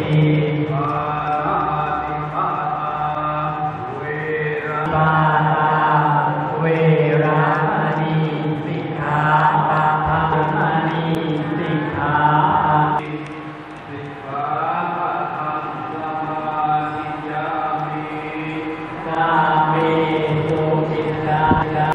เวรมณีสิกขาปะทังมณีสิกขาสิกขาปะทังสมาธิยามิกาเมสุจิตตายะ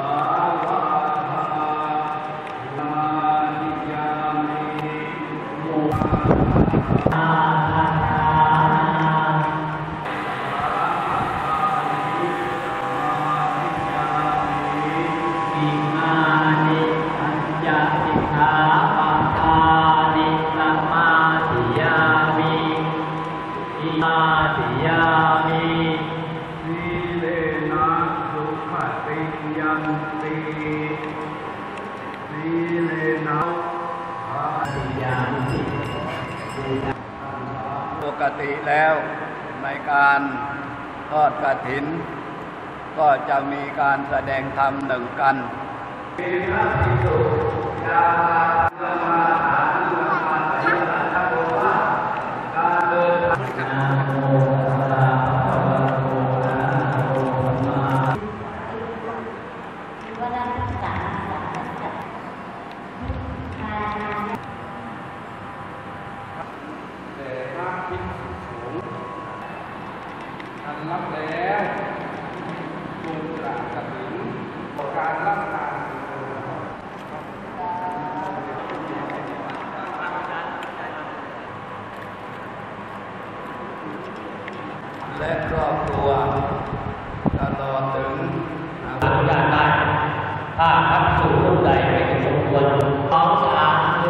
ปกติแล้วในการทอดกฐินก็จะมีการแสดงธรรมหนึ่งกันรับแล้วบุญกฐินการรับทานและครอบครัวตลอดถึงอนุญาตได้ถ้าพักสู่รูปใดไม่สมควรต้องสละ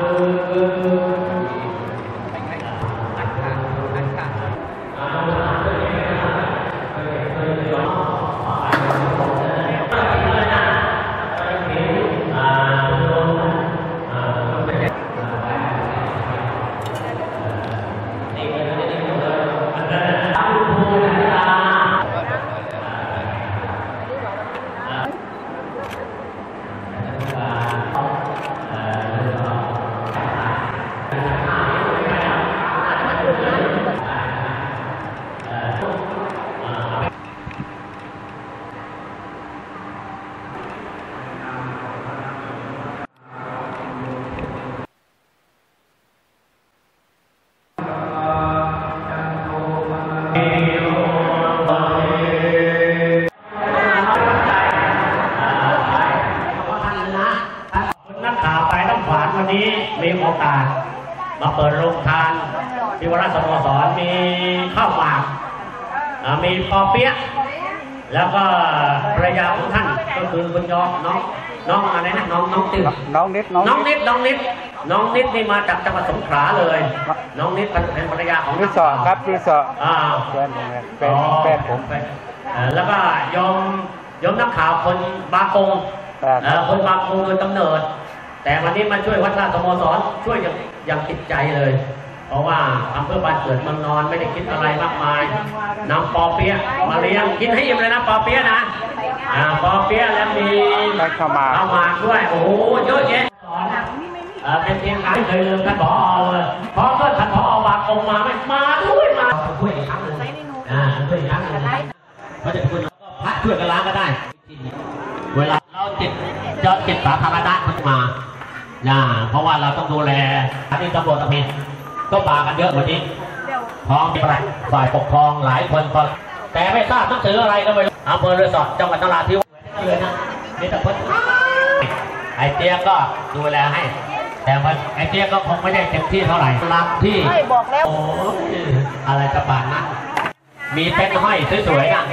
วันนี้มีโอกาสมาเปิดโรงทานที่วัดราชสโมสรมีข้าวหมากมีปอเปี๊ยะแล้วก็ภรรยาของท่านก็คือคุณยอน้องอะไรนะน้องตื่นน้องนิดนี่มาจากจังหวัดสงขลาเลยน้องนิดเป็นภรรยาของรีสอร์ทครับรีสอร์ทแฟนผมแล้วก็ยมนักข่าวคนบางกงคนบางกงโดยกำเนิดแต่วันนี้มาช่วยวัดราชสโมสรช่วยอย่างติดใจเลยเพราะว่าทำเพื่อบ้านเกิดเมืองนอนไม่ได้คิดอะไรมากมายนำปอเปี๊ยะมาเลี้ยงกินให้อิ่มเลยนะปอเปี๊ยะนะปอเปี๊ยะแล้วมีข้าวหมากด้วยโอ้โหเยอะแยะเป็นเพียงการเคยลืมท่านผอเลยเพราะก็ท่านผอบางองค์มาไม่มาด้วยมาช่วยอีกครั้งหนึ่งช่วยอีกครั้งหนึ่งเพราะจะคุณพระช่วยกันล้างก็ได้เวลาเราจิตสาธารณะมันมาเพราะว่าเราต้องดูแลอันนี้ตำรวจตำรวจก็มากันเยอะวันนี้พร้อมมีฝ่ายปกครองหลายคนแต่ไม่ทราบหนังสืออะไรก็ไม่รู้อำเภอเรือสอดจังหวัดนราธิวาสเลยนะนี่แต่คนไอเตี้ยก็ดูแลให้แต่ไอเตี้ยก็คงไม่ได้เต็มที่เท่าไหร่รับที่บอกแล้วโอ้อะไรจะบานนะมีเต็นท์ห้อยสวยๆนะ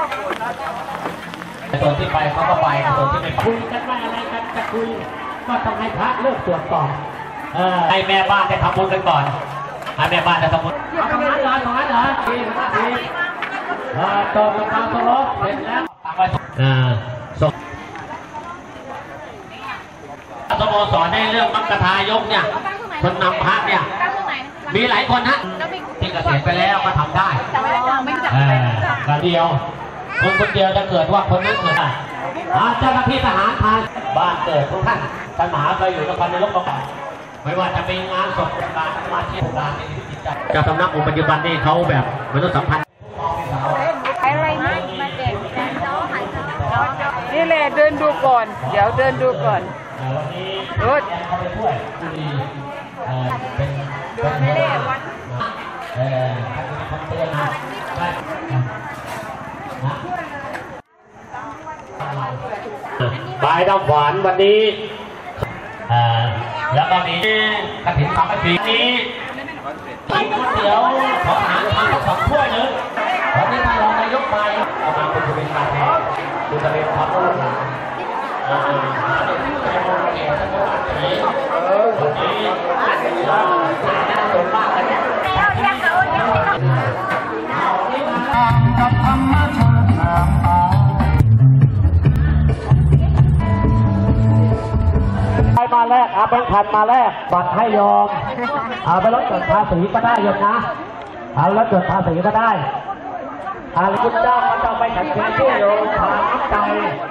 ส่วนที่ไปเขาก็ไปส่วนที่ไม่คุยกันว่าอะไรกันจะคุยก็ต้องให้พระเลิกตรวจก่อนให้แม่บ้านได้ทำบุญกันก่อนให้แม่บ้านได้ทำบุญตรงนั้นเหรอทีต่อมาทำสลบเสร็จแล้วตั้งไว้ส่งสโมสรในเรื่องมัคคทายกเนี่ยคนนำพระเนี่ยมีหลายคนฮะที่เกษียณไปแล้วก็ทำได้กันเดียวคนเดียวจะเกิดว่าคนนั้นเกิดเจ้าหน้าที่ทหารไทยบ้านเกิดของท่านท่านมหาไปอยู่นครนายกก็ไปไม่ว่าจะเป็นงานศพการสมาชิกการเจ้าสำนักองค์ปัจจุบันนี่เขาแบบมนุษยสัมพันธ์อะไรนะมาเด็กแฟนน้องหายนี่แหละเดินดูก่อนเดี๋ยวเดินดูก่อนรถดูไม่ได้วัดบายดำหวานวันนี้แล้วก็มีกระถิ่นสามัคคีนี้กินก๋วยเตี๋ยวขออาหารทานทั้งสองถ้วยเลยวันนี้ท่านรองนายกไปเอามาคุณจะเป็นการแทนคุณจะเป็นความรู้หลานวันนี้ส่วนมากกันเนี่ยกับธรรมชาติมาแรกเอาแบงค์พันมาแรกบัตรให้ยอมเอาไปลดจดภาษีก็ได้ยอมนะเอาลดจดภาษีก็ได้คุณเจ้าก็ต้องไปฉันเชิญที่โรงทานน้ำใจ